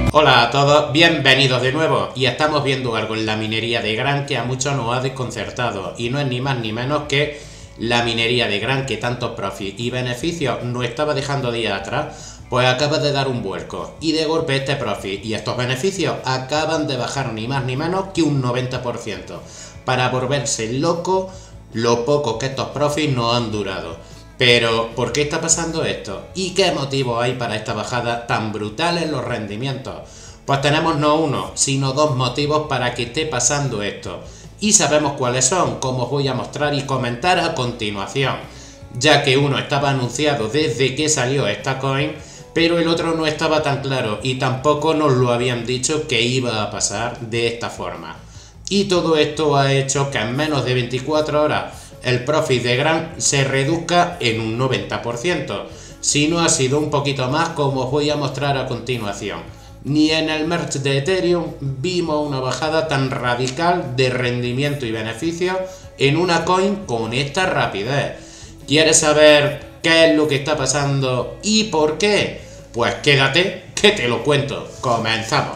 Hola a todos, bienvenidos de nuevo y estamos viendo algo en la minería de Gran que a muchos nos ha desconcertado y no es ni más ni menos que la minería de Gran que tantos profits y beneficios nos estaba dejando días atrás, pues acaba de dar un vuelco y de golpe este profit y estos beneficios acaban de bajar ni más ni menos que un 90% para volverse loco lo poco que estos profits nos han durado. Pero, ¿por qué está pasando esto? ¿Y qué motivos hay para esta bajada tan brutal en los rendimientos? Pues tenemos no uno, sino dos motivos para que esté pasando esto. Y sabemos cuáles son, como os voy a mostrar y comentar a continuación. Ya que uno estaba anunciado desde que salió esta coin, pero el otro no estaba tan claro y tampoco nos lo habían dicho que iba a pasar de esta forma. Y todo esto ha hecho que en menos de 24 horas el profit de Gran se reduzca en un 90%, si no ha sido un poquito más como os voy a mostrar a continuación. Ni en el merge de Ethereum vimos una bajada tan radical de rendimiento y beneficio en una coin con esta rapidez. ¿Quieres saber qué es lo que está pasando y por qué? Pues quédate que te lo cuento. Comenzamos.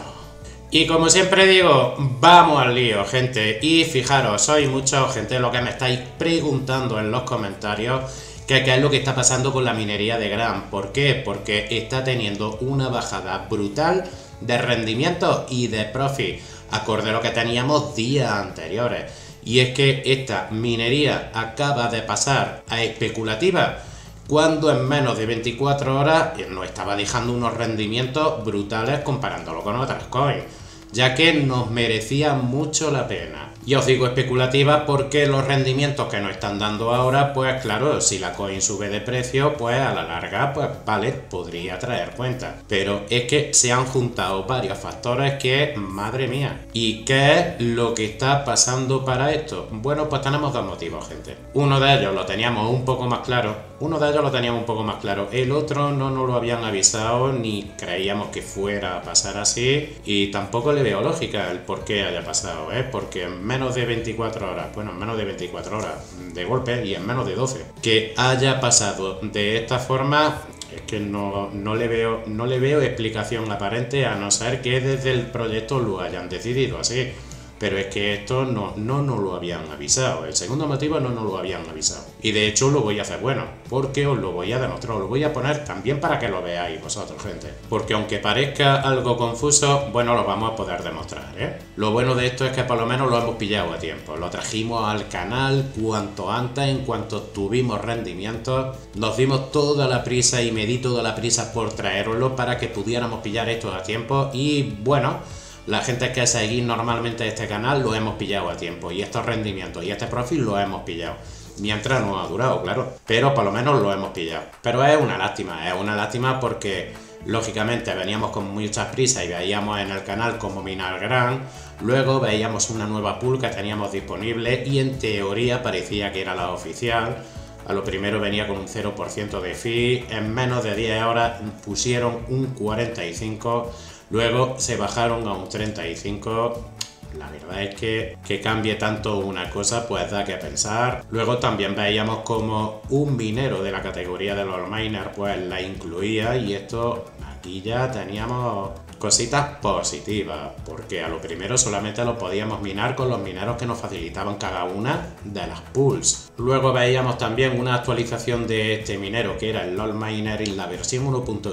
Y como siempre digo, vamos al lío, gente. Y fijaros, sois mucha gente lo que me estáis preguntando en los comentarios que qué es lo que está pasando con la minería de Gran. ¿Por qué? Porque está teniendo una bajada brutal de rendimiento y de profit, acorde a lo que teníamos días anteriores. Y es que esta minería acaba de pasar a especulativa, cuando en menos de 24 horas nos estaba dejando unos rendimientos brutales comparándolo con otras coins, ya que nos merecía mucho la pena. Y os digo especulativa porque los rendimientos que nos están dando ahora, pues claro, si la coin sube de precio, pues a la larga, pues vale, podría traer cuenta. Pero es que se han juntado varios factores que, madre mía. ¿Y qué es lo que está pasando para esto? Bueno, pues tenemos dos motivos, gente. Uno de ellos lo teníamos un poco más claro. El otro no nos lo habían avisado ni creíamos que fuera a pasar así. Y tampoco le veo lógica el por qué haya pasado, porque en menos de 24 horas, de golpe y en menos de 12, que haya pasado de esta forma, es que no le veo explicación aparente, a no ser que desde el proyecto lo hayan decidido así. Pero es que esto no nos lo habían avisado. El segundo motivo no nos lo habían avisado. Y de hecho lo voy a hacer bueno, porque os lo voy a demostrar, os lo voy a poner también para que lo veáis vosotros, gente. Porque aunque parezca algo confuso, bueno, lo vamos a poder demostrar, Lo bueno de esto es que por lo menos lo hemos pillado a tiempo. Lo trajimos al canal cuanto antes, en cuanto tuvimos rendimientos. Nos dimos toda la prisa y me di toda la prisa por traeroslo para que pudiéramos pillar esto a tiempo. Y bueno, la gente que seguís normalmente este canal lo hemos pillado a tiempo y estos rendimientos y este profit lo hemos pillado. Mientras no ha durado, claro, pero por lo menos lo hemos pillado. Pero es una lástima porque lógicamente veníamos con muchas prisas y veíamos en el canal cómo minar Gran, luego veíamos una nueva pool que teníamos disponible y en teoría parecía que era la oficial. A lo primero venía con un 0% de fee, en menos de 10 horas pusieron un 45%, luego se bajaron a un 35%. La verdad es que cambie tanto una cosa pues da que pensar. Luego también veíamos como un minero de la categoría de los miners pues la incluía, y esto aquí ya teníamos cositas positivas, porque a lo primero solamente lo podíamos minar con los mineros que nos facilitaban cada una de las pools. Luego veíamos también una actualización de este minero que era el LOL Miner en la versión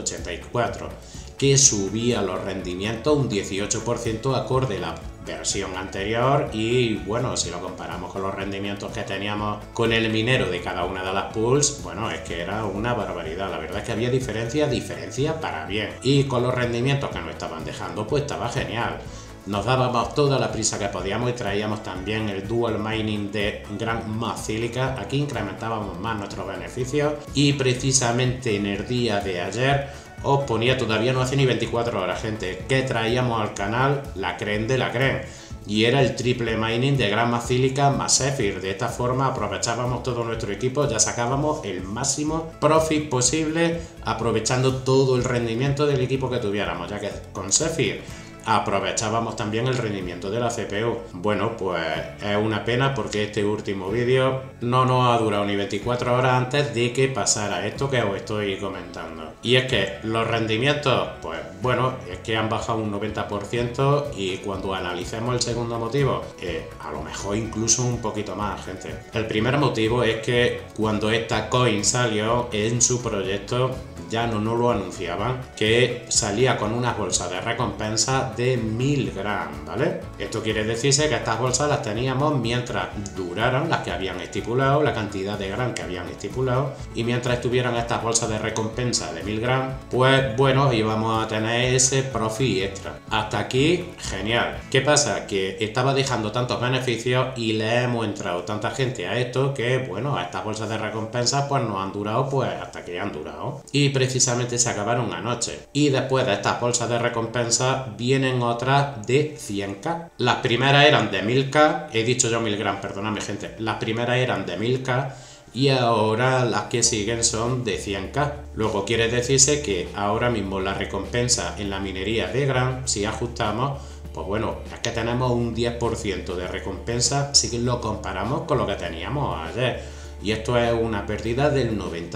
1.84, que subía los rendimientos un 18% acorde a la versión anterior. Y bueno, si lo comparamos con los rendimientos que teníamos con el minero de cada una de las pools, bueno, es que era una barbaridad. La verdad es que había diferencia para bien, y con los rendimientos que nos estaban dejando pues estaba genial. Nos dábamos toda la prisa que podíamos y traíamos también el dual mining de Gran más Silica. Aquí incrementábamos más nuestros beneficios y precisamente en el día de ayer os ponía, todavía no hace ni 24 horas, gente, que traíamos al canal la creme de la creme. Y era el triple mining de Gran más Silica más Zephyr. De esta forma aprovechábamos todo nuestro equipo, ya sacábamos el máximo profit posible aprovechando todo el rendimiento del equipo que tuviéramos, ya que con Zephyr aprovechábamos también el rendimiento de la CPU. Bueno, pues es una pena porque este último vídeo no nos ha durado ni 24 horas antes de que pasara esto que os estoy comentando. Y es que los rendimientos, pues bueno, es que han bajado un 90% y cuando analicemos el segundo motivo, a lo mejor incluso un poquito más, gente. El primer motivo es que cuando esta coin salió en su proyecto ya no lo anunciaban, que salía con unas bolsas de recompensa de 1000 grams, ¿vale? Esto quiere decirse que estas bolsas las teníamos mientras duraran las que habían estipulado, la cantidad de grams que habían estipulado, y mientras estuvieran estas bolsas de recompensa de 1000 grams, pues bueno, íbamos a tener ese profit extra. Hasta aquí, genial. ¿Qué pasa? Que estaba dejando tantos beneficios y le hemos entrado tanta gente a esto que, bueno, a estas bolsas de recompensa pues nos han durado pues hasta que han durado. Y precisamente se acabaron anoche. Y después de estas bolsas de recompensa vienen otras de 100k. Las primeras eran de 1000k, he dicho yo 1000 grams, perdonadme gente. Las primeras eran de 1000k y ahora las que siguen son de 100k. Luego quiere decirse que ahora mismo la recompensa en la minería de Gran, si ajustamos, pues bueno, es que tenemos un 10% de recompensa si lo comparamos con lo que teníamos ayer. Y esto es una pérdida del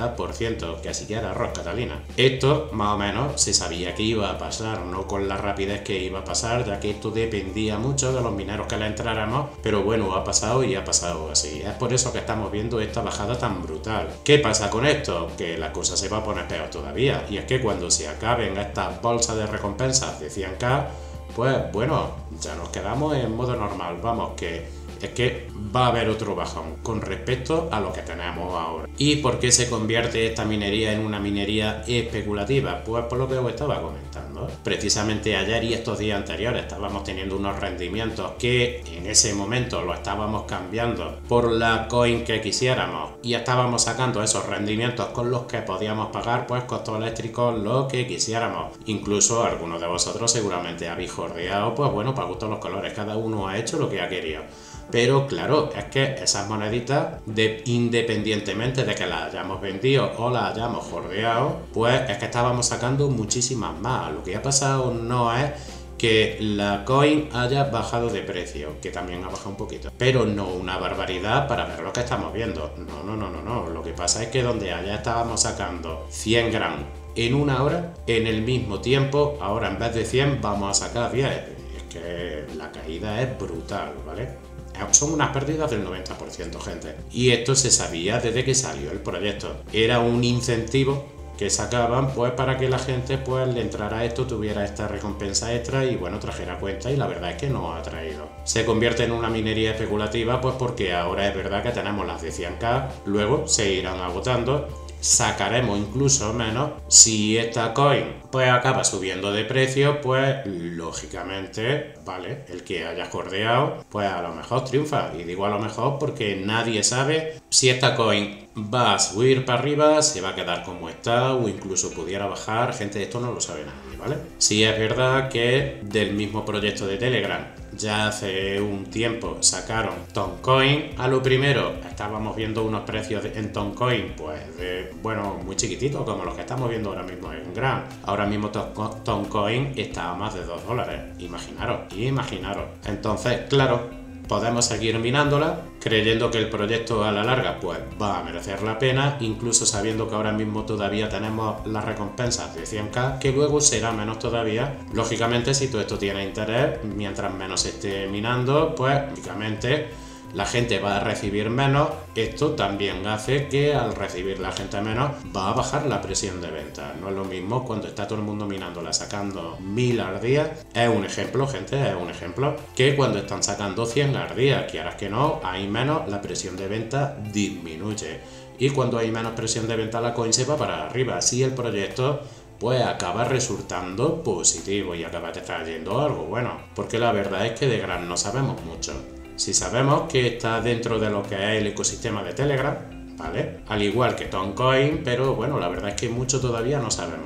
90%, que así que era arroz, Catalina. Esto, más o menos, se sabía que iba a pasar, no con la rapidez que iba a pasar, ya que esto dependía mucho de los mineros que le entráramos, pero bueno, ha pasado y ha pasado así. Es por eso que estamos viendo esta bajada tan brutal. ¿Qué pasa con esto? Que la cosa se va a poner peor todavía, y es que cuando se acaben estas bolsas de recompensas de 100k, pues bueno, ya nos quedamos en modo normal, vamos, que es que va a haber otro bajón con respecto a lo que tenemos ahora. ¿Y por qué se convierte esta minería en una minería especulativa? Pues por lo que os estaba comentando. Precisamente ayer y estos días anteriores estábamos teniendo unos rendimientos que en ese momento lo estábamos cambiando por la coin que quisiéramos y estábamos sacando esos rendimientos con los que podíamos pagar pues costos eléctricos, lo que quisiéramos. Incluso algunos de vosotros seguramente habéis jordeado, pues bueno, para gustos los colores, cada uno ha hecho lo que ha querido. Pero claro, es que esas moneditas, independientemente de que las hayamos vendido o las hayamos jordeado, pues es que estábamos sacando muchísimas más. Lo que ha pasado no es que la coin haya bajado de precio, que también ha bajado un poquito, pero no una barbaridad para ver lo que estamos viendo. No. Lo que pasa es que donde allá estábamos sacando 100 grams en una hora, en el mismo tiempo, ahora en vez de 100 vamos a sacar 10. Es que la caída es brutal, ¿vale? Son unas pérdidas del 90%, gente. Y esto se sabía desde que salió el proyecto. Era un incentivo que sacaban pues para que la gente pues le entrara a esto, tuviera esta recompensa extra y bueno, trajera cuenta, y la verdad es que no ha traído. Se convierte en una minería especulativa pues porque ahora es verdad que tenemos las de 100k, luego se irán agotando. Sacaremos incluso menos. Si esta coin pues acaba subiendo de precio, pues lógicamente, vale, el que haya jordeado pues a lo mejor triunfa, y digo a lo mejor porque nadie sabe si esta coin va a subir para arriba, se va a quedar como está o incluso pudiera bajar. Gente, esto no lo sabe nadie, ¿vale? Sí es verdad que del mismo proyecto de Telegram ya hace un tiempo sacaron Toncoin. A lo primero estábamos viendo unos precios en Toncoin pues bueno, muy chiquititos, como los que estamos viendo ahora mismo en Gran. Ahora mismo Toncoin está a más de $2, imaginaros. Entonces, claro, podemos seguir minándola creyendo que el proyecto a la larga pues va a merecer la pena, incluso sabiendo que ahora mismo todavía tenemos las recompensas de 100k, que luego será menos todavía. Lógicamente, si todo esto tiene interés, mientras menos se esté minando, pues lógicamente la gente va a recibir menos. Esto también hace que al recibir la gente menos va a bajar la presión de venta. No es lo mismo cuando está todo el mundo minándola sacando 1000 al día, es un ejemplo, gente, es un ejemplo, que cuando están sacando 100 al día, quieras que no, hay menos, la presión de venta disminuye. Y cuando hay menos presión de venta, la coin se va para arriba. Si el proyecto pues acaba resultando positivo y acaba trayendo algo bueno, porque la verdad es que de Gran no sabemos mucho. Si sabemos que está dentro de lo que es el ecosistema de Telegram, ¿vale? Al igual que Toncoin, pero bueno, la verdad es que mucho todavía no sabemos. Es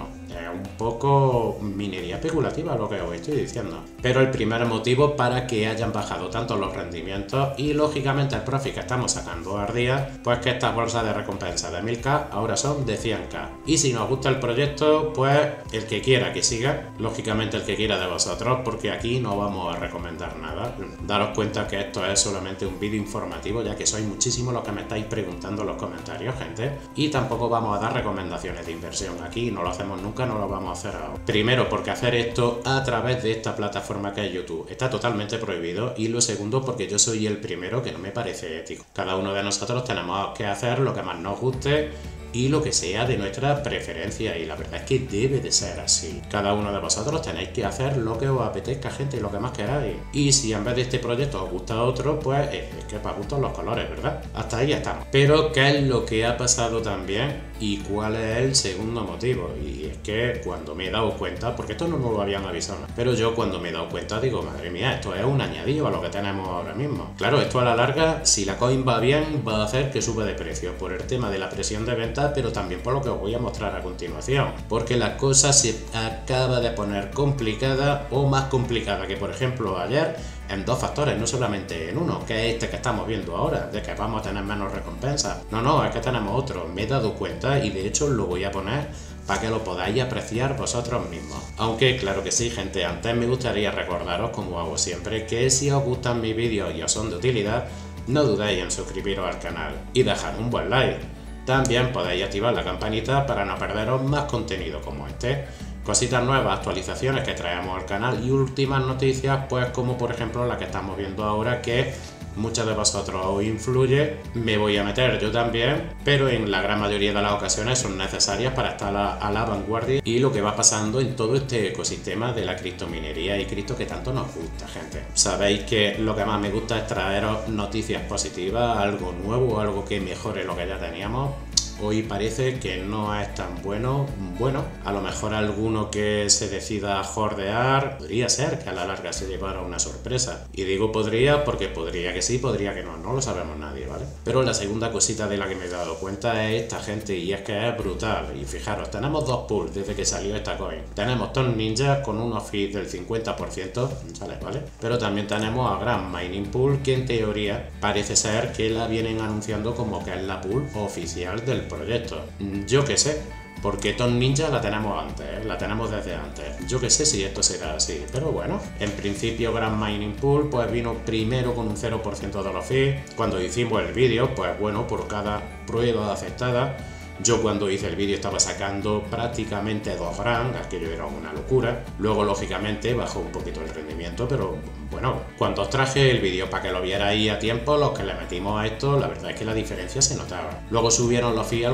un poco minería especulativa lo que os estoy diciendo. Pero el primer motivo para que hayan bajado tanto los rendimientos y lógicamente el profit que estamos sacando al día, pues que estas bolsas de recompensa de 1000k ahora son de 100k. Y si nos gusta el proyecto, pues el que quiera que siga, lógicamente el que quiera de vosotros, porque aquí no vamos a recomendar nada. Daros cuenta que esto es solamente un vídeo informativo, ya que sois muchísimos los que me estáis preguntando en los comentarios, gente, y tampoco vamos a dar recomendaciones de inversión aquí, no lo hacemos nunca, no lo vamos a hacer ahora. Primero, porque hacer esto a través de esta plataforma que es YouTube está totalmente prohibido, y lo segundo, porque yo soy el primero que no me parece ético. Cada uno de nosotros tenemos que hacer lo que más nos guste y lo que sea de nuestra preferencia, y la verdad es que debe de ser así. Cada uno de vosotros tenéis que hacer lo que os apetezca, gente, y lo que más queráis. Y si en vez de este proyecto os gusta otro, pues es que para gustos los colores, ¿verdad? Hasta ahí estamos. Pero ¿qué es lo que ha pasado también? ¿Y cuál es el segundo motivo? Y es que cuando me he dado cuenta, porque esto no nos lo habían avisado, pero yo cuando me he dado cuenta digo, madre mía, esto es un añadido a lo que tenemos ahora mismo. Claro, esto a la larga, si la coin va bien, va a hacer que sube de precio por el tema de la presión de venta, pero también por lo que os voy a mostrar a continuación, porque la cosa se acaba de poner complicada, o más complicada que por ejemplo ayer, en dos factores, no solamente en uno, que es este que estamos viendo ahora, de que vamos a tener menos recompensas. No, es que tenemos otro. Me he dado cuenta y de hecho lo voy a poner para que lo podáis apreciar vosotros mismos. Aunque claro que sí, gente, antes me gustaría recordaros, como hago siempre, que si os gustan mis vídeos y os son de utilidad, no dudéis en suscribiros al canal y dejar un buen like. También podéis activar la campanita para no perderos más contenido como este. Cositas nuevas, actualizaciones que traemos al canal y últimas noticias, pues como por ejemplo la que estamos viendo ahora, que muchos de vosotros os influye, me voy a meter yo también, pero en la gran mayoría de las ocasiones son necesarias para estar a la vanguardia y lo que va pasando en todo este ecosistema de la criptominería y cripto que tanto nos gusta, gente. Sabéis que lo que más me gusta es traeros noticias positivas, algo nuevo, algo que mejore lo que ya teníamos. Hoy parece que no es tan bueno. Bueno, a lo mejor alguno que se decida a hordear, podría ser que a la larga se llevara una sorpresa. Y digo podría porque podría que sí, podría que no, no lo sabemos nadie, ¿vale? Pero la segunda cosita de la que me he dado cuenta es esta, gente, y es que es brutal. Y fijaros, tenemos dos pools desde que salió esta coin. Tenemos Tom Ninja con unos fees del 50%, ¿vale? Pero también tenemos a Grand Mining Pool, que en teoría parece ser que la vienen anunciando como que es la pool oficial del proyecto. Yo qué sé, porque Tom Ninja la tenemos antes, la tenemos desde antes. Yo qué sé si esto será así, pero bueno, en principio Grand Mining Pool pues vino primero con un 0% de los fees. Cuando hicimos el vídeo, pues bueno, por cada prueba aceptada, yo cuando hice el vídeo estaba sacando prácticamente 2 grand, aquello era una locura. Luego lógicamente bajó un poquito el rendimiento, pero bueno, cuando os traje el vídeo para que lo vierais a tiempo, los que le metimos a esto, la verdad es que la diferencia se notaba. Luego subieron los fees al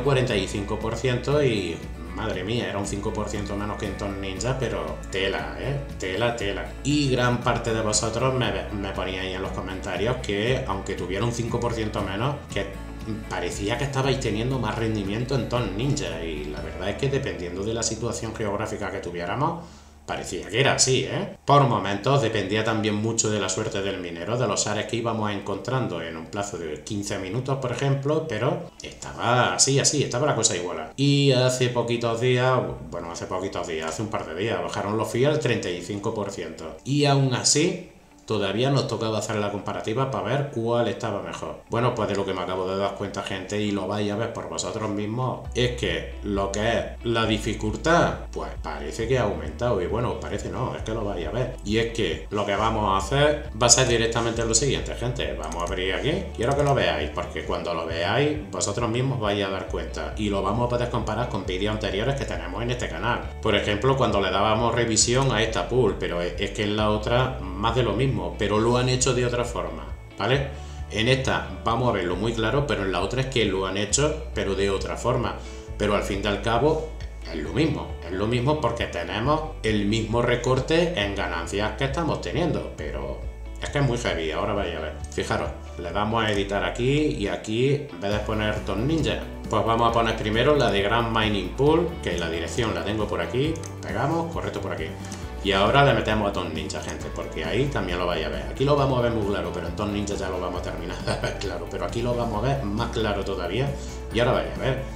45% y madre mía, era un 5% menos que en Tom Ninja, pero tela, tela. Y gran parte de vosotros me poníais en los comentarios que aunque tuviera un 5% menos, que parecía que estabais teniendo más rendimiento en Tom Ninja, y la verdad es que dependiendo de la situación geográfica que tuviéramos, parecía que era así, ¿eh? Por momentos dependía también mucho de la suerte del minero, de los shares que íbamos encontrando en un plazo de 15 minutos, por ejemplo, pero estaba así, estaba la cosa igual. Y hace poquitos días, hace un par de días, bajaron los fees al 35%. Y aún así, todavía nos tocaba hacer la comparativa para ver cuál estaba mejor. Bueno, pues de lo que me acabo de dar cuenta, gente, y lo vais a ver por vosotros mismos, es que lo que es la dificultad, pues parece que ha aumentado. Y bueno, parece no, es que lo vais a ver. Y es que lo que vamos a hacer va a ser directamente lo siguiente, gente. Vamos a abrir aquí. Quiero que lo veáis, porque cuando lo veáis, vosotros mismos vais a dar cuenta. Y lo vamos a poder comparar con vídeos anteriores que tenemos en este canal. Por ejemplo, cuando le dábamos revisión a esta pool, pero es que en la otra más de lo mismo, pero lo han hecho de otra forma, ¿vale? En esta vamos a verlo muy claro, pero en la otra es que lo han hecho, pero de otra forma. Pero al fin y al cabo es lo mismo porque tenemos el mismo recorte en ganancias que estamos teniendo, pero es que es muy heavy, ahora vais a ver. Fijaros, le damos a editar aquí y aquí, en vez de poner Tom Ninja, pues vamos a poner primero la de Grand Mining Pool, que la dirección la tengo por aquí, pegamos, correcto por aquí. Y ahora le metemos a Tom Ninja, gente, porque ahí también lo vais a ver. Aquí lo vamos a ver muy claro, pero en Tom Ninja ya lo vamos a terminar de ver claro. Pero aquí lo vamos a ver más claro todavía. Y ahora vais a ver.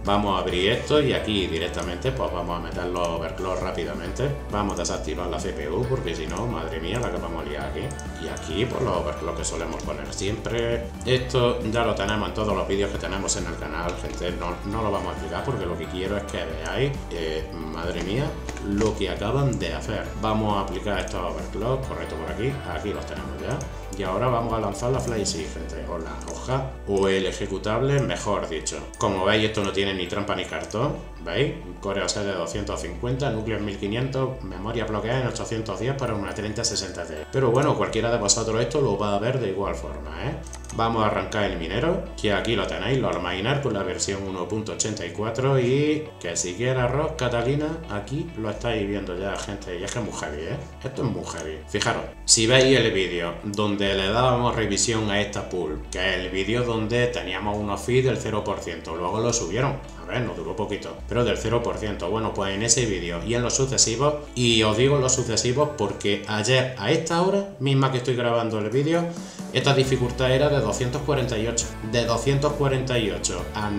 Vamos a abrir esto y aquí directamente pues vamos a meter los overclock rápidamente. Vamos a desactivar la CPU porque si no, madre mía, la que vamos a liar aquí. Y aquí pues los overclock que solemos poner siempre. Esto ya lo tenemos en todos los vídeos que tenemos en el canal, gente. No lo vamos a explicar porque lo que quiero es que veáis, madre mía, lo que acaban de hacer. Vamos a aplicar estos overclock, correcto, por aquí. Aquí los tenemos ya. Y ahora vamos a lanzar la FlySig, gente, o la hoja, o el ejecutable, mejor dicho. Como veis, esto no tiene ni trampa ni cartón, ¿veis? Core OS de 250, núcleo en 1500, memoria bloqueada en 810 para una 3060Ti. Pero bueno, cualquiera de vosotros esto lo va a ver de igual forma, ¿eh? Vamos a arrancar el minero, que aquí lo tenéis, lo Almainar con la versión 1.84 y que si quiere arroz, Catalina, aquí lo estáis viendo ya, gente, y es que es muy heavy, ¿eh? Esto es muy heavy. Fijaros, si veis el vídeo donde le dábamos revisión a esta pool, que es el vídeo donde teníamos unos feeds del 0%, luego lo subieron, a ver, nos duró poquito, pero del 0%, bueno, pues en ese vídeo y en los sucesivos, y os digo los sucesivos porque ayer a esta hora misma que estoy grabando el vídeo, esta dificultad era de 248, de 248 a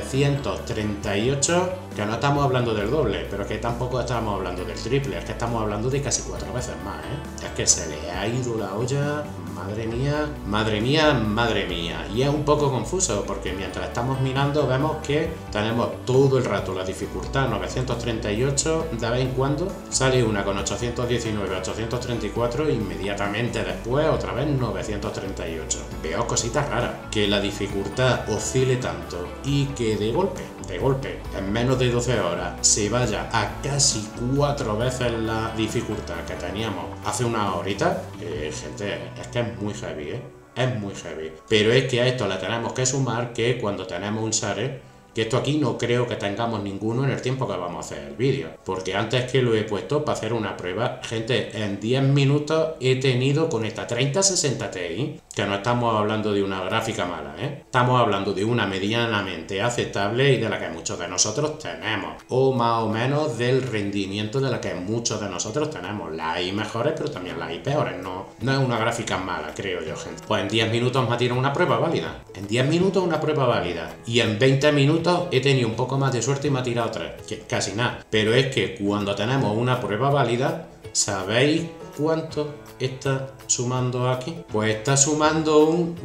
938, que no estamos hablando del doble, pero que tampoco estamos hablando del triple, es que estamos hablando de casi 4 veces más, ¿eh? Es que se le ha ido la olla, madre mía, madre mía, madre mía, y es un poco confuso porque mientras estamos mirando vemos que tenemos todo el rato la dificultad 938, de vez en cuando sale una con 819, 834, inmediatamente después otra vez 938. Veo cositas raras, que la dificultad oscile tanto y que de golpe, en menos de 12 horas se vaya a casi 4 veces la dificultad que teníamos hace una horita, gente, es que es muy heavy, es muy heavy. Pero es que a esto le tenemos que sumar que cuando tenemos un share, que esto aquí no creo que tengamos ninguno en el tiempo que vamos a hacer el vídeo, porque antes que lo he puesto para hacer una prueba, gente, en 10 minutos he tenido con esta 3060 Ti, que no estamos hablando de una gráfica mala, estamos hablando de una medianamente aceptable y de la que muchos de nosotros tenemos, o más o menos del rendimiento de la que muchos de nosotros tenemos. Las hay mejores, pero también las hay peores, no es una gráfica mala, creo yo, gente. Pues en 10 minutos me ha tirado una prueba válida, en 10 minutos una prueba válida, y en 20 minutos he tenido un poco más de suerte y me ha tirado 3, que casi nada. Pero es que cuando tenemos una prueba válida, ¿sabéis cuánto está sumando aquí? Pues está sumando un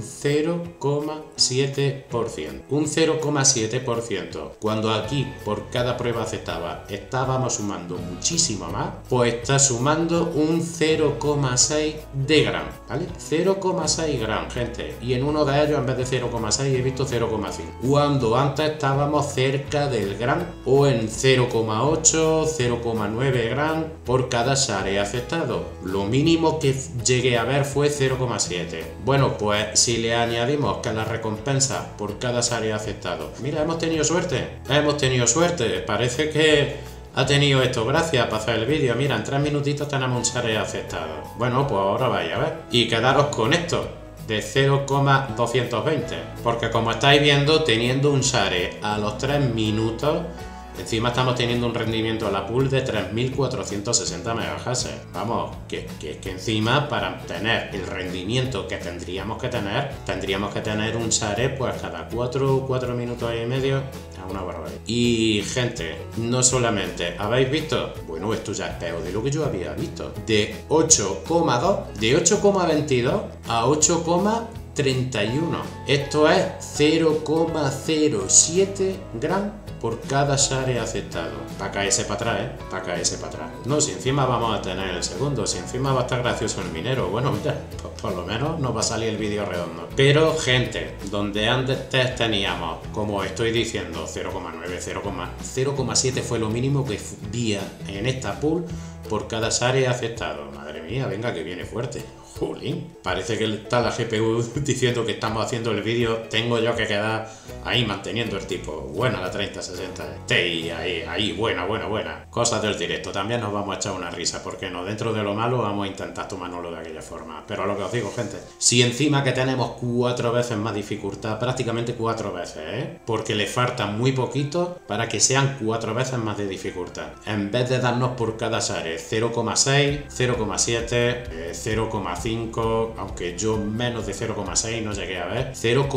0,7%. Un 0,7%. Cuando aquí por cada prueba aceptada estábamos sumando muchísimo más, pues está sumando un 0,6 de gram, ¿vale? 0,6 gram, gente. Y en uno de ellos en vez de 0,6 he visto 0,5. Cuando antes estábamos cerca del gram o en 0,8, 0,9 gram por cada share aceptado. Lo mínimo que llegué a ver fue 0,7. Bueno, pues si le añadimos que la recompensa por cada share aceptado, mira, hemos tenido suerte, parece que ha tenido esto gracias para hacer el vídeo. Mira, en 3 minutitos tenemos un share aceptado. Bueno, pues ahora vaya a ver y quedaros con esto de 0,220, porque como estáis viendo, teniendo un share a los 3 minutos, encima estamos teniendo un rendimiento a la pool de 3460 MHz. Vamos, que encima para tener el rendimiento que tendríamos que tener un share pues cada 4 minutos y medio a una barbaridad. Y gente, no solamente habéis visto, bueno, esto ya es peor de lo que yo había visto, de 8,2, de 8,22 a 8,31. Esto es 0,07 gramos por cada share aceptado. Para caerse para atrás, para caerse para atrás. No, si encima vamos a tener el segundo, si encima va a estar gracioso el minero, bueno, mira, pues por lo menos nos va a salir el vídeo redondo. Pero, gente, donde antes teníamos, como estoy diciendo, 0,9, 0,7 fue lo mínimo que vi en esta pool por cada share aceptado. Madre mía, venga, que viene fuerte. Jolín, parece que está la GPU diciendo que estamos haciendo el vídeo, tengo yo que quedar ahí manteniendo el tipo. Buena la 3060 Ti, ahí, buena. Cosas del directo, también nos vamos a echar una risa, porque no, dentro de lo malo vamos a intentar tomárnoslo de aquella forma. Pero lo que os digo, gente, si encima que tenemos 4 veces más dificultad, prácticamente 4 veces, porque le falta muy poquito para que sean 4 veces más de dificultad. En vez de darnos por cada share 0,6, 0,7, 0,5, 0,5, aunque yo menos de 0,6 no llegué a ver,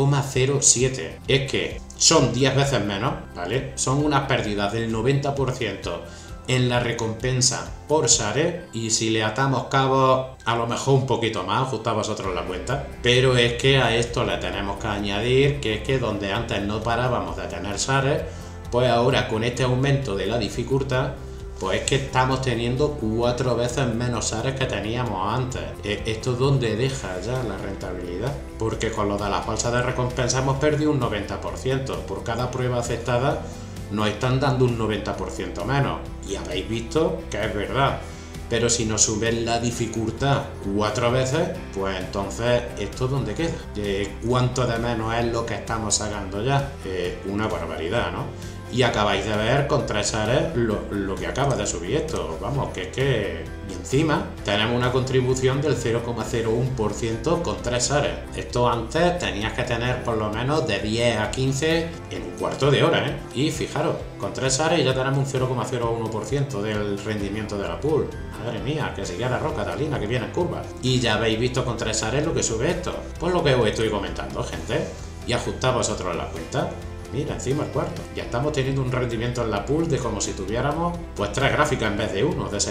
0,07. Es que son 10 veces menos, ¿vale? Son unas pérdidas del 90% en la recompensa por share, y si le atamos cabos a lo mejor un poquito más, ajustad vosotros la cuenta, pero es que a esto le tenemos que añadir que es que donde antes no parábamos de tener share, pues ahora con este aumento de la dificultad, pues es que estamos teniendo 4 veces menos shares que teníamos antes. Esto es donde deja ya la rentabilidad, porque con lo de las bolsas de recompensa hemos perdido un 90%, por cada prueba aceptada nos están dando un 90% menos, y habéis visto que es verdad. Pero si nos suben la dificultad 4 veces, pues entonces esto ¿dónde queda? ¿Cuánto de menos es lo que estamos sacando ya? Una barbaridad, ¿no? Y acabáis de ver con 3 shares lo que acaba de subir esto. Vamos, que es que... Y encima tenemos una contribución del 0,01% con 3 shares. Esto antes tenías que tener por lo menos de 10 a 15 en un cuarto de hora, ¿eh? Y fijaros, con 3 shares ya tenemos un 0,01% del rendimiento de la pool. Madre mía, que sigue la roca, Catalina, que viene en curva. Y ya habéis visto con 3 shares lo que sube esto. Pues lo que os estoy comentando, gente. Y ajustad vosotros la cuenta. Mira, encima el cuarto. Ya estamos teniendo un rendimiento en la pool de como si tuviéramos pues 3 gráficas en vez de uno, de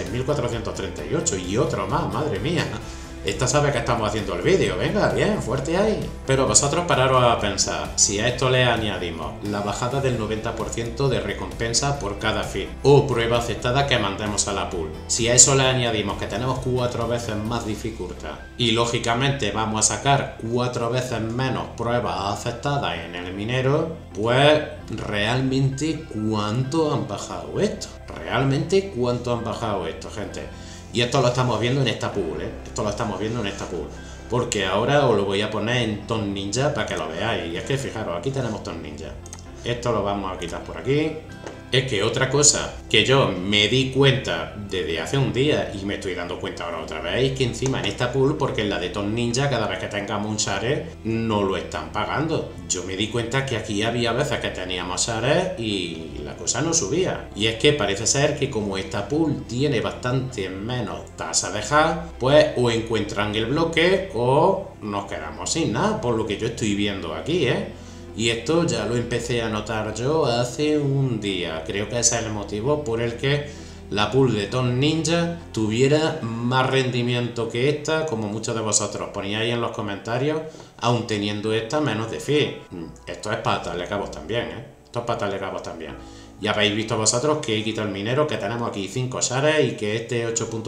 6.438 y otro más, madre mía. Esta sabe que estamos haciendo el vídeo, venga, bien, fuerte ahí. Pero vosotros pararos a pensar, si a esto le añadimos la bajada del 90% de recompensa por cada feed o prueba aceptada que mandemos a la pool, si a eso le añadimos que tenemos 4 veces más dificultad y lógicamente vamos a sacar 4 veces menos pruebas aceptadas en el minero, pues realmente ¿cuánto han bajado esto? Realmente ¿cuánto han bajado esto, gente? Y esto lo estamos viendo en esta pool, ¿eh? Esto lo estamos viendo en esta pool. Porque ahora os lo voy a poner en Ton Ninja para que lo veáis. Y es que fijaros, aquí tenemos Ton Ninja. Esto lo vamos a quitar por aquí. Es que otra cosa que yo me di cuenta desde hace un día y me estoy dando cuenta ahora otra vez es que encima en esta pool, porque en la de Ton Ninja cada vez que tengamos un share no lo están pagando. Yo me di cuenta que aquí había veces que teníamos shares y la cosa no subía. Y es que parece ser que como esta pool tiene bastante menos tasa de hash, pues o encuentran el bloque o nos quedamos sin nada, por lo que yo estoy viendo aquí, ¿eh? Y esto ya lo empecé a notar yo hace un día. Creo que ese es el motivo por el que la pool de Ton Ninja tuviera más rendimiento que esta, como muchos de vosotros poníais en los comentarios, aun teniendo esta menos de fee. Esto es para atarle cabos también, ¿eh? Esto es para atarle cabos también. Ya habéis visto vosotros que he quitado el minero, que tenemos aquí 5 shares y que este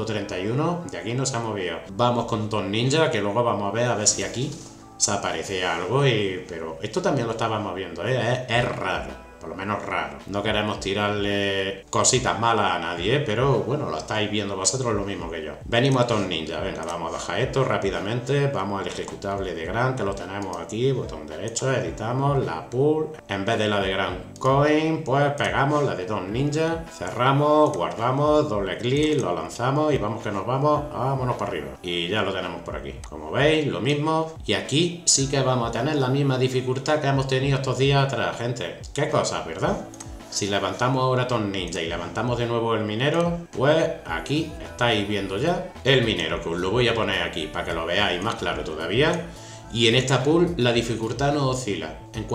8.31 de aquí no se ha movido. Vamos con Ton Ninja, que luego vamos a ver si aquí se aparece algo, pero esto también lo estábamos viendo, ¿eh? Es raro, por lo menos raro. No queremos tirarle cositas malas a nadie, pero bueno, lo estáis viendo vosotros lo mismo que yo. Venimos a Ton Ninja, venga, vamos a dejar esto rápidamente, vamos al ejecutable de Gran, que lo tenemos aquí, botón derecho, editamos la pool, en vez de la de Gran Coin, pues pegamos la de Ton Ninja, cerramos, guardamos, doble clic, lo lanzamos y vamos que nos vamos, vámonos para arriba. Y ya lo tenemos por aquí, como veis, lo mismo, y aquí sí que vamos a tener la misma dificultad que hemos tenido estos días atrás, gente. ¿Qué cosa, verdad? Si levantamos ahora Ton Ninja y levantamos de nuevo el minero, pues aquí estáis viendo ya el minero, que os lo voy a poner aquí para que lo veáis más claro todavía. Y en esta pool la dificultad no oscila, en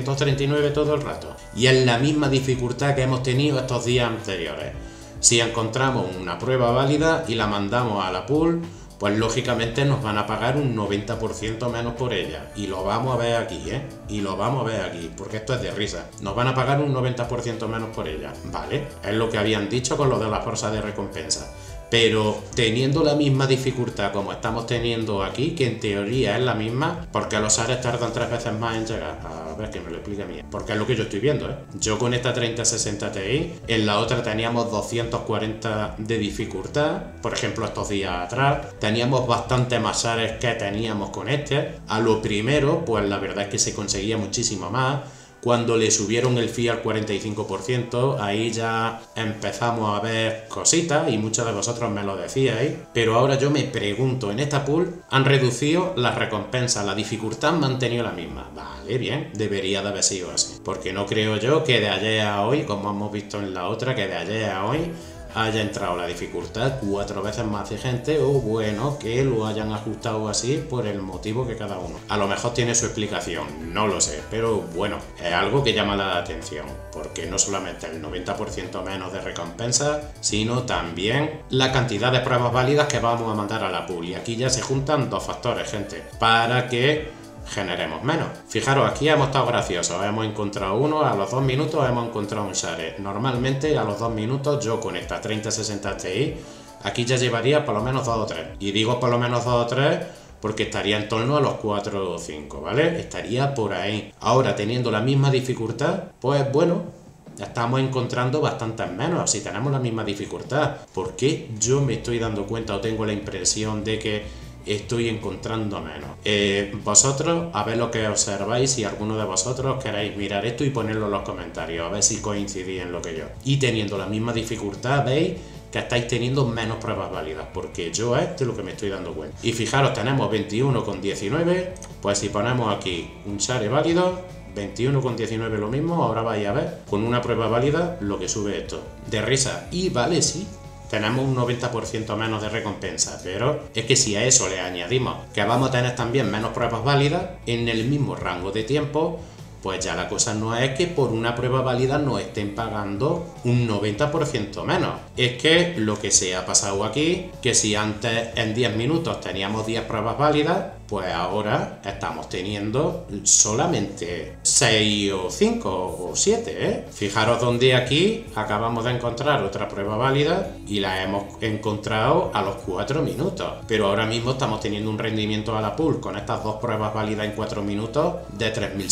439 todo el rato. Y es la misma dificultad que hemos tenido estos días anteriores. Si encontramos una prueba válida y la mandamos a la pool, pues lógicamente nos van a pagar un 90% menos por ella. Y lo vamos a ver aquí, ¿eh? Y lo vamos a ver aquí, porque esto es de risa. Nos van a pagar un 90% menos por ella, ¿vale? Es lo que habían dicho con lo de las bolsas de recompensa. Pero teniendo la misma dificultad como estamos teniendo aquí, que en teoría es la misma, porque los shares tardan 3 veces más en llegar. A ver, que me lo explique a mí. Porque es lo que yo estoy viendo, ¿eh? Yo con esta 3060 Ti, en la otra teníamos 240 de dificultad. Por ejemplo, estos días atrás, teníamos bastante más shares que teníamos con este. A lo primero, pues la verdad es que se conseguía muchísimo más. Cuando le subieron el fee al 45%, ahí ya empezamos a ver cositas y muchos de vosotros me lo decíais. Pero ahora yo me pregunto, en esta pool han reducido las recompensas, la dificultad han mantenido la misma. Vale, bien, debería de haber sido así. Porque no creo yo que de ayer a hoy, como hemos visto en la otra, que de ayer a hoy haya entrado la dificultad 4 veces más de gente, o bueno, que lo hayan ajustado así por el motivo que cada uno. A lo mejor tiene su explicación, no lo sé, pero bueno, es algo que llama la atención, porque no solamente el 90% menos de recompensa, sino también la cantidad de pruebas válidas que vamos a mandar a la pool. Y aquí ya se juntan dos factores, gente, para que generemos menos. Fijaros, aquí hemos estado graciosos, hemos encontrado uno, a los 2 minutos hemos encontrado un share. Normalmente a los 2 minutos yo con esta 3060 Ti aquí ya llevaría por lo menos 2 o 3. Y digo por lo menos 2 o 3 porque estaría en torno a los 4 o 5, ¿vale? Estaría por ahí. Ahora, teniendo la misma dificultad, pues bueno, estamos encontrando bastantes menos si tenemos la misma dificultad. ¿Por qué yo me estoy dando cuenta o tengo la impresión de que estoy encontrando menos? Vosotros, a ver lo que observáis, si alguno de vosotros queréis mirar esto y ponerlo en los comentarios, a ver si coincidís en lo que yo. Y teniendo la misma dificultad, veis que estáis teniendo menos pruebas válidas, porque yo es de lo que me estoy dando cuenta. Y fijaros, tenemos 21,19, pues si ponemos aquí un share válido, 21,19 lo mismo, ahora vais a ver con una prueba válida lo que sube esto. De risa. Y vale, sí, tenemos un 90% menos de recompensa, pero es que si a eso le añadimos que vamos a tener también menos pruebas válidas en el mismo rango de tiempo, pues ya la cosa no es que por una prueba válida nos estén pagando un 90% menos. Es que lo que se ha pasado aquí, que si antes en 10 minutos teníamos 10 pruebas válidas, pues ahora estamos teniendo solamente 6 o 5 o 7, ¿eh? Fijaros donde aquí acabamos de encontrar otra prueba válida y la hemos encontrado a los 4 minutos. Pero ahora mismo estamos teniendo un rendimiento a la pool con estas dos pruebas válidas en 4 minutos de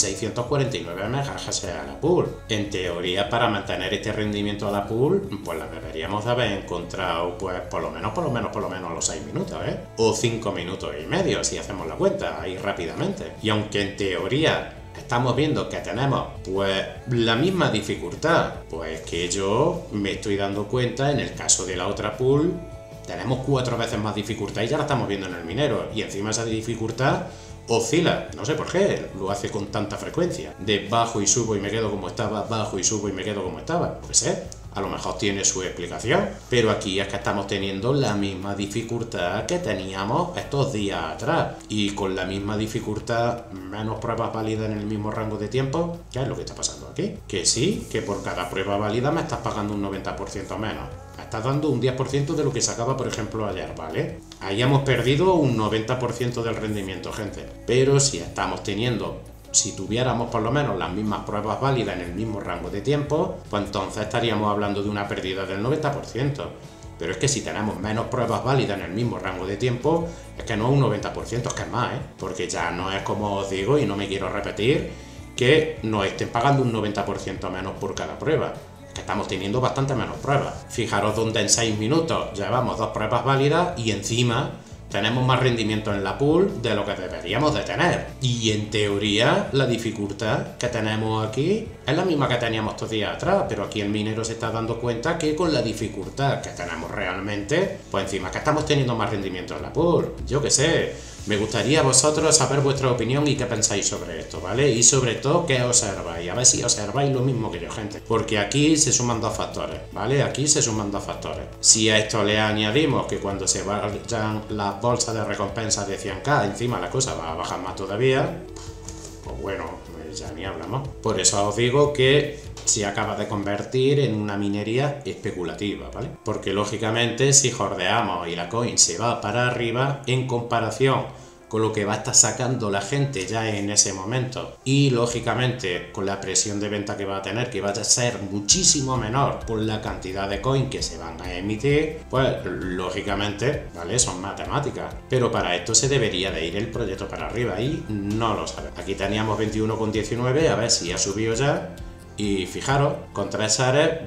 3.649 MHz a la pool. En teoría, para mantener este rendimiento a la pool, pues la deberíamos de haber encontrado pues por lo menos a los 6 minutos, ¿eh? O 5 minutos y medio, si hacemos la cuenta ahí rápidamente. Y aunque en teoría estamos viendo que tenemos pues la misma dificultad, pues que yo me estoy dando cuenta en el caso de la otra pool tenemos 4 veces más dificultad y ya la estamos viendo en el minero, y encima esa dificultad oscila, no sé por qué lo hace con tanta frecuencia, de bajo y subo y me quedo como estaba, bajo y subo y me quedo como estaba, no sé. A lo mejor tiene su explicación, pero aquí es que estamos teniendo la misma dificultad que teníamos estos días atrás, y con la misma dificultad, menos pruebas válidas en el mismo rango de tiempo. ¿Qué es lo que está pasando aquí? Que sí, que por cada prueba válida me estás pagando un 90% menos. Me estás dando un 10% de lo que sacaba, por ejemplo, ayer, ¿vale? Ahí hemos perdido un 90% del rendimiento, gente. Pero si estamos teniendo... Si tuviéramos por lo menos las mismas pruebas válidas en el mismo rango de tiempo, pues entonces estaríamos hablando de una pérdida del 90%. Pero es que si tenemos menos pruebas válidas en el mismo rango de tiempo, es que no es un 90%, es que es más, ¿eh? Porque ya no es como os digo, y no me quiero repetir, que nos estén pagando un 90% menos por cada prueba. Que estamos teniendo bastante menos pruebas. Fijaros donde en 6 minutos llevamos 2 pruebas válidas y encima tenemos más rendimiento en la pool de lo que deberíamos de tener. Y en teoría la dificultad que tenemos aquí es la misma que teníamos estos días atrás, pero aquí el minero se está dando cuenta que con la dificultad que tenemos realmente, pues encima que estamos teniendo más rendimiento en la pool. Yo qué sé. Me gustaría a vosotros saber vuestra opinión y qué pensáis sobre esto, ¿vale? Y sobre todo, qué observáis. A ver si observáis lo mismo que yo, gente. Porque aquí se suman dos factores, ¿vale? Aquí se suman dos factores. Si a esto le añadimos que cuando se vayan las bolsas de recompensas de 100k, encima la cosa va a bajar más todavía, pues bueno, ya ni hablamos. Por eso os digo que se acaba de convertir en una minería especulativa, ¿vale? Porque lógicamente si jordeamos y la coin se va para arriba en comparación con lo que va a estar sacando la gente ya en ese momento, y lógicamente con la presión de venta que va a tener, que va a ser muchísimo menor por la cantidad de coin que se van a emitir, pues lógicamente, ¿vale? Son matemáticas, pero para esto se debería de ir el proyecto para arriba y no lo sabemos. Aquí teníamos 21,19, a ver si ha subido ya. Y fijaros, con 3 shares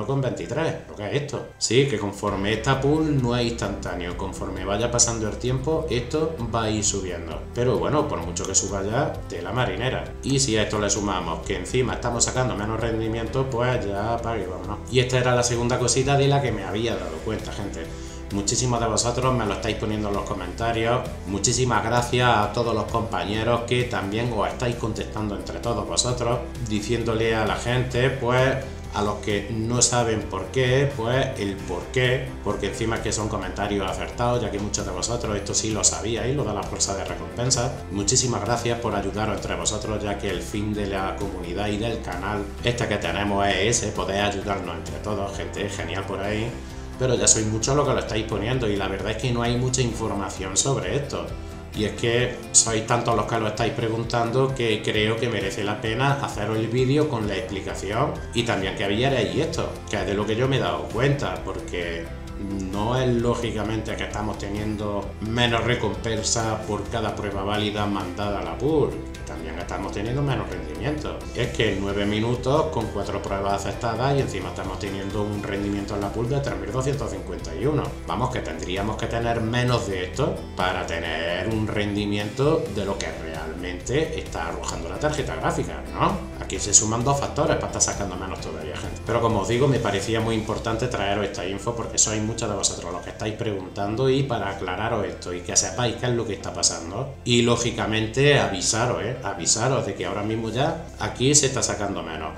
21,23. ¿Lo que es esto? Sí, que conforme esta pool no es instantáneo, conforme vaya pasando el tiempo, esto va a ir subiendo. Pero bueno, por mucho que suba ya, tela marinera. Y si a esto le sumamos que encima estamos sacando menos rendimiento, pues ya pague, vámonos. Y esta era la segunda cosita de la que me había dado cuenta, gente. Muchísimos de vosotros me lo estáis poniendo en los comentarios. Muchísimas gracias a todos los compañeros que también os estáis contestando entre todos vosotros, diciéndole a la gente pues A los que no saben por qué, pues el por qué, porque encima es que son comentarios acertados, ya que muchos de vosotros esto sí lo sabíais, lo de las bolsas de recompensa. Muchísimas gracias por ayudaros entre vosotros, ya que el fin de la comunidad y del canal este que tenemos es ese, poder ayudarnos entre todos, gente genial por ahí. Pero ya sois muchos los que lo estáis poniendo y la verdad es que no hay mucha información sobre esto. Y es que sois tantos los que lo estáis preguntando que creo que merece la pena haceros el vídeo con la explicación y también que vierais esto, que es de lo que yo me he dado cuenta, porque no es lógicamente que estamos teniendo menos recompensa por cada prueba válida mandada a la pool, que también estamos teniendo menos rendimiento. Es que en 9 minutos con 4 pruebas aceptadas y encima estamos teniendo un rendimiento en la pool de 3251. Vamos, que tendríamos que tener menos de esto para tener un rendimiento de lo que realmente está arrojando la tarjeta gráfica, ¿no? Aquí se suman dos factores para estar sacando menos todavía, gente. Pero como os digo, me parecía muy importante traeros esta info porque sois muchos de vosotros los que estáis preguntando y para aclararos esto y que sepáis qué es lo que está pasando. Y lógicamente avisaros de que ahora mismo ya aquí se está sacando menos.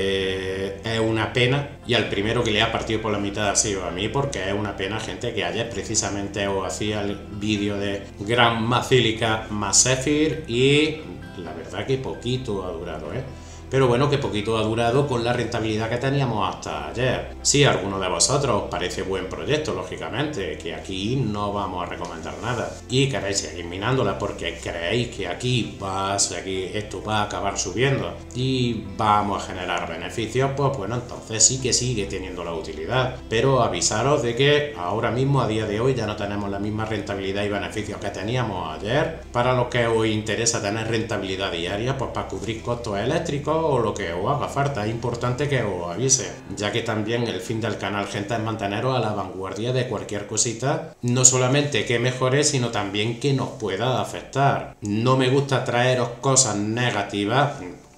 Es una pena y al primero que le ha partido por la mitad ha sido a mí, porque es una pena, gente, que ayer precisamente os hacía el vídeo de Gran Basílica más Zephyr y la verdad que poquito ha durado, Pero bueno, que poquito ha durado con la rentabilidad que teníamos hasta ayer. Si a alguno de vosotros os parece buen proyecto, lógicamente, que aquí no vamos a recomendar nada y queréis seguir minándola porque creéis que aquí esto va a acabar subiendo y vamos a generar beneficios, pues bueno, entonces sí que sigue teniendo la utilidad. Pero avisaros de que ahora mismo, a día de hoy, ya no tenemos la misma rentabilidad y beneficios que teníamos ayer. Para los que os interesa tener rentabilidad diaria, pues para cubrir costos eléctricos o lo que os haga falta, es importante que os avise, ya que también el fin del canal, gente, es manteneros a la vanguardia de cualquier cosita, no solamente que mejore, sino también que nos pueda afectar. No me gusta traeros cosas negativa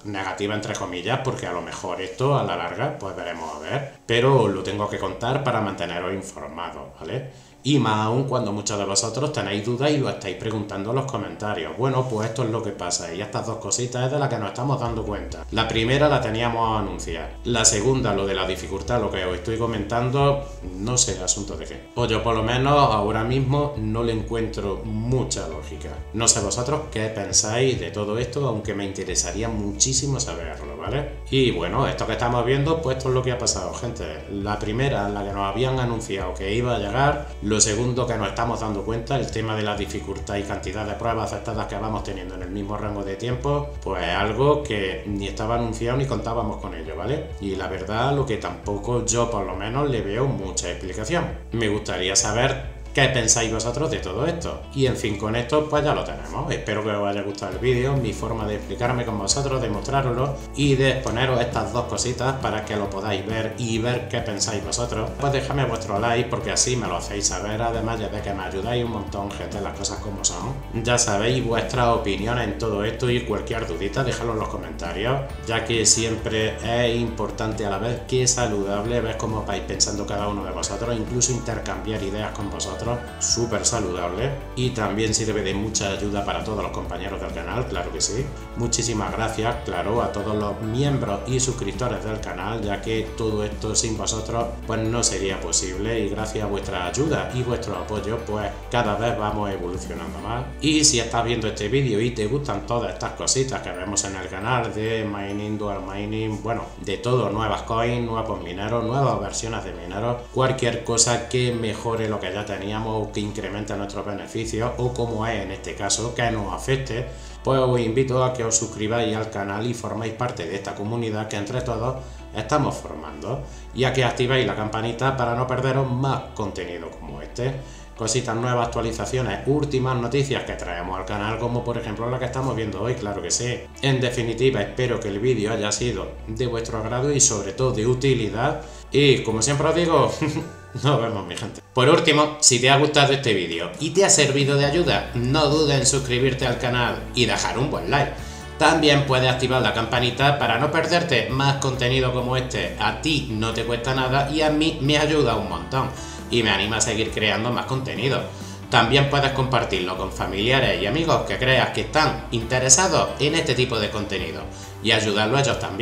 entre comillas, porque a lo mejor esto a la larga pues veremos a ver, pero lo tengo que contar para manteneros informados, ¿vale? Y más aún cuando muchos de vosotros tenéis dudas y lo estáis preguntando en los comentarios. Bueno, pues esto es lo que pasa y estas dos cositas es de las que nos estamos dando cuenta. La primera la teníamos a anunciar. La segunda, lo de la dificultad, lo que os estoy comentando, no sé asunto de qué. O yo por lo menos ahora mismo no le encuentro mucha lógica. No sé vosotros qué pensáis de todo esto, aunque me interesaría muchísimo saberlo, ¿vale? Y bueno, esto que estamos viendo, pues esto es lo que ha pasado, gente. La primera, la que nos habían anunciado que iba a llegar. Lo segundo, que nos estamos dando cuenta, el tema de la dificultad y cantidad de pruebas aceptadas que vamos teniendo en el mismo rango de tiempo, pues es algo que ni estaba anunciado ni contábamos con ello, ¿vale? Y la verdad, lo que tampoco yo por lo menos le veo mucha explicación. Me gustaría saber ¿qué pensáis vosotros de todo esto? Y en fin, con esto pues ya lo tenemos. Espero que os haya gustado el vídeo, mi forma de explicarme con vosotros, de mostraroslo y de exponeros estas dos cositas para que lo podáis ver y ver qué pensáis vosotros. Pues dejadme vuestro like porque así me lo hacéis saber, además ya de que me ayudáis un montón, gente, las cosas como son. Ya sabéis vuestras opiniones en todo esto y cualquier dudita dejadlo en los comentarios, ya que siempre es importante a la vez que saludable ver cómo vais pensando cada uno de vosotros, incluso intercambiar ideas con vosotros. Súper saludable y también sirve de mucha ayuda para todos los compañeros del canal, claro que sí. Muchísimas gracias, claro, a todos los miembros y suscriptores del canal, ya que todo esto sin vosotros pues no sería posible y gracias a vuestra ayuda y vuestro apoyo pues cada vez vamos evolucionando más. Y si estás viendo este vídeo y te gustan todas estas cositas que vemos en el canal de mining, dual mining, bueno, de todo, nuevas coins, nuevos mineros, nuevas versiones de mineros, cualquier cosa que mejore lo que ya teníamos o que incremente nuestros beneficios o como es en este caso que nos afecte, pues os invito a que os suscribáis al canal y forméis parte de esta comunidad que entre todos estamos formando y a que activéis la campanita para no perderos más contenido como este. Cositas nuevas, actualizaciones, últimas noticias que traemos al canal, como por ejemplo la que estamos viendo hoy, claro que sí. En definitiva, espero que el vídeo haya sido de vuestro agrado y sobre todo de utilidad. Y como siempre os digo, nos vemos, mi gente. Por último, si te ha gustado este vídeo y te ha servido de ayuda, no dudes en suscribirte al canal y dejar un buen like. También puedes activar la campanita para no perderte más contenido como este. A ti no te cuesta nada y a mí me ayuda un montón y me anima a seguir creando más contenido. También puedes compartirlo con familiares y amigos que creas que están interesados en este tipo de contenido y ayudarlos a ellos también.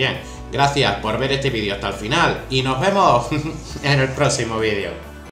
Gracias por ver este vídeo hasta el final y nos vemos en el próximo vídeo.